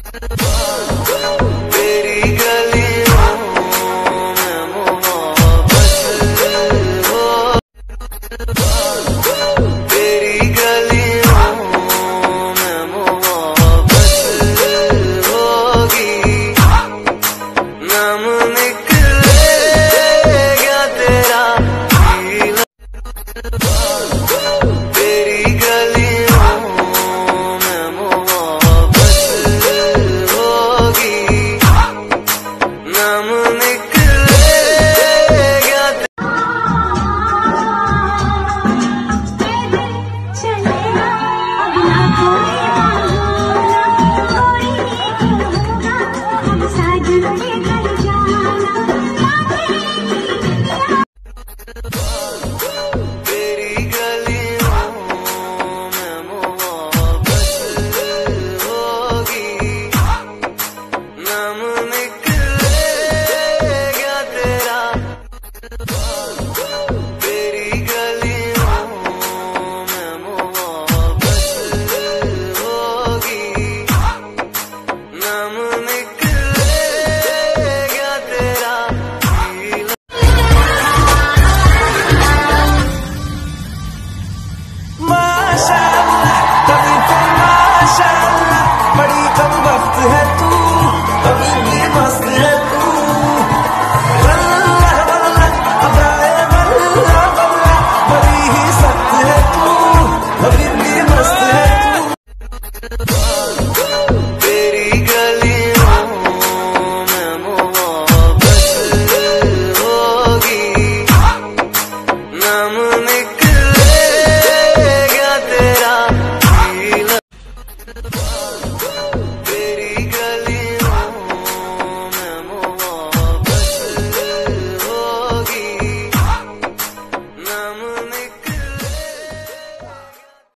तेरी गलियों में मोहब्बत हो, तेरी गलियों में मोहब्बत होगी, नाम निकलेगा तेरा गीला। तेरी गलियों में मोहब्बत होगी, नाम निकलेगा चलेगा अब ना कोई बहाना, कोई होगा हम साजन के घर जाना। तेरी गलियों में मोहब्बत होगी, नाम निकलेगा तेरा। तेरी गलियों में मोहब्बत होगी, नाम निकलेगा तेरा गीला। माशाअल्लाह कभी तो माशाअल्लाह, बड़ी कम वक्त है तू, कभी भी मस्त है तू। वल्लाह वल्लाह अदाए वल्लाह वल्लाह, बड़ी ही सख्त है तू, कभी भी मस्त है तू। तेरी गलियों में मोहब्बत होगी, नाम निकलेगा तेरा गीला। तेरी गलियों में मोहब्बत होगी, नाम